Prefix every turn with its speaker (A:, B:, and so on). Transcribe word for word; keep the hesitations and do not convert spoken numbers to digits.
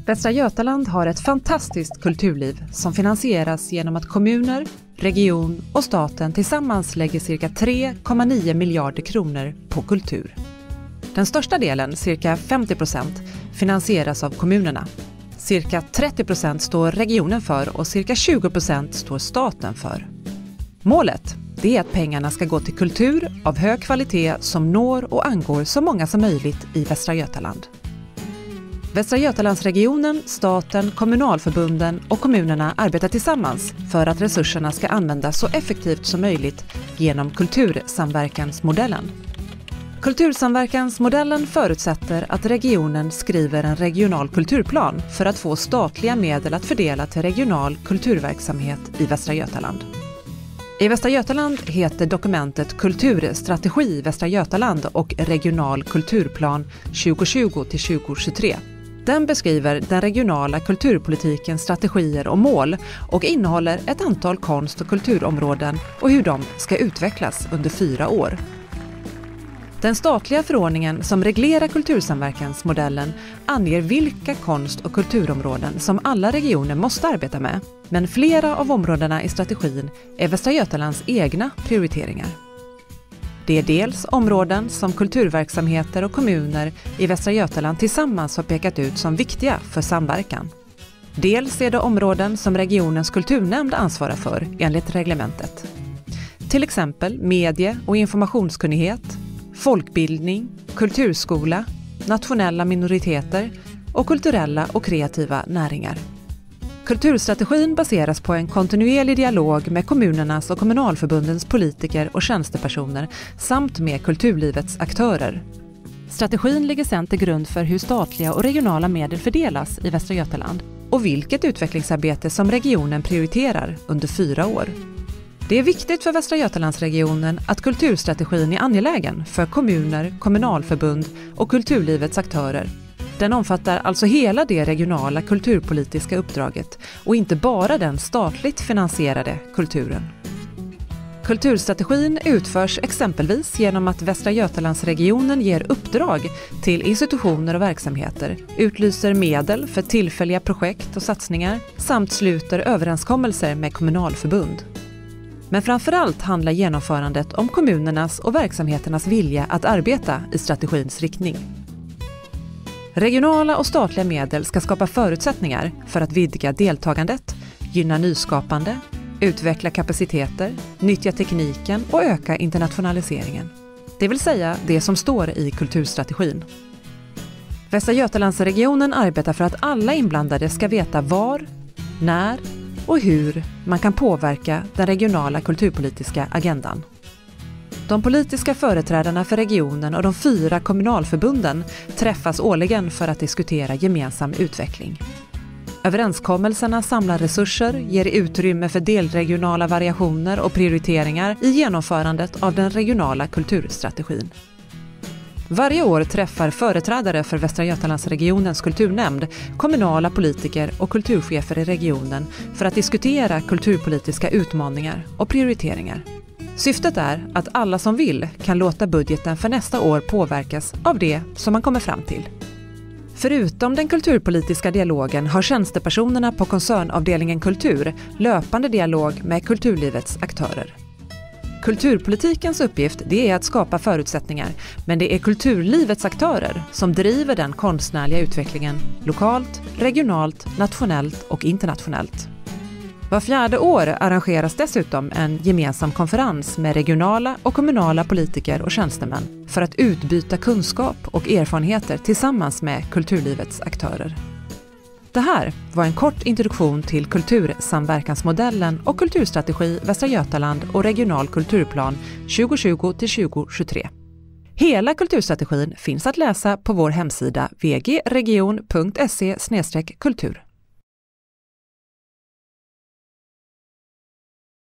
A: Västra Götaland har ett fantastiskt kulturliv som finansieras genom att kommuner, region och staten tillsammans lägger cirka tre komma nio miljarder kronor på kultur. Den största delen, cirka femtio procent, finansieras av kommunerna. Cirka trettio procent står regionen för och cirka tjugo procent står staten för. Målet det är att pengarna ska gå till kultur av hög kvalitet som når och angår så många som möjligt i Västra Götaland. Västra Götalandsregionen, staten, kommunalförbunden och kommunerna arbetar tillsammans för att resurserna ska användas så effektivt som möjligt genom kultursamverkansmodellen. Kultursamverkansmodellen förutsätter att regionen skriver en regional kulturplan för att få statliga medel att fördela till regional kulturverksamhet i Västra Götaland. I Västra Götaland heter dokumentet Kulturstrategi Västra Götaland och regional kulturplan tjugo tjugo till tjugo tjugotre. Den beskriver den regionala kulturpolitikens strategier och mål och innehåller ett antal konst- och kulturområden och hur de ska utvecklas under fyra år. Den statliga förordningen som reglerar kultursamverkansmodellen anger vilka konst- och kulturområden som alla regioner måste arbeta med, men flera av områdena i strategin är Västra Götalands egna prioriteringar. Det är dels områden som kulturverksamheter och kommuner i Västra Götaland tillsammans har pekat ut som viktiga för samverkan. Dels är det områden som regionens kulturnämnd ansvarar för enligt reglementet. Till exempel medie- och informationskunnighet, folkbildning, kulturskola, nationella minoriteter och kulturella och kreativa näringar. Kulturstrategin baseras på en kontinuerlig dialog med kommunernas och kommunalförbundens politiker och tjänstepersoner samt med kulturlivets aktörer. Strategin ligger sedan till grund för hur statliga och regionala medel fördelas i Västra Götaland och vilket utvecklingsarbete som regionen prioriterar under fyra år. Det är viktigt för Västra Götalandsregionen att kulturstrategin är angelägen för kommuner, kommunalförbund och kulturlivets aktörer. Den omfattar alltså hela det regionala kulturpolitiska uppdraget och inte bara den statligt finansierade kulturen. Kulturstrategin utförs exempelvis genom att Västra Götalandsregionen ger uppdrag till institutioner och verksamheter, utlyser medel för tillfälliga projekt och satsningar samt sluter överenskommelser med kommunalförbund. Men framförallt handlar genomförandet om kommunernas och verksamheternas vilja att arbeta i strategins riktning. Regionala och statliga medel ska skapa förutsättningar för att vidga deltagandet, gynna nyskapande, utveckla kapaciteter, nyttja tekniken och öka internationaliseringen. Det vill säga det som står i kulturstrategin. Västra Götalandsregionen arbetar för att alla inblandade ska veta var, när och hur man kan påverka den regionala kulturpolitiska agendan. De politiska företrädarna för regionen och de fyra kommunalförbunden träffas årligen för att diskutera gemensam utveckling. Överenskommelserna samlar resurser, ger utrymme för delregionala variationer och prioriteringar i genomförandet av den regionala kulturstrategin. Varje år träffar företrädare för Västra Götalandsregionens kulturnämnd, kommunala politiker och kulturchefer i regionen för att diskutera kulturpolitiska utmaningar och prioriteringar. Syftet är att alla som vill kan låta budgeten för nästa år påverkas av det som man kommer fram till. Förutom den kulturpolitiska dialogen har tjänstepersonerna på koncernavdelningen kultur löpande dialog med kulturlivets aktörer. Kulturpolitikens uppgift det är att skapa förutsättningar, men det är kulturlivets aktörer som driver den konstnärliga utvecklingen lokalt, regionalt, nationellt och internationellt. Var fjärde år arrangeras dessutom en gemensam konferens med regionala och kommunala politiker och tjänstemän för att utbyta kunskap och erfarenheter tillsammans med kulturlivets aktörer. Det här var en kort introduktion till kultursamverkansmodellen och kulturstrategi Västra Götaland och regional kulturplan tjugo tjugo till tjugo tjugotre. Hela kulturstrategin finns att läsa på vår hemsida w g region punkt se slash kultur.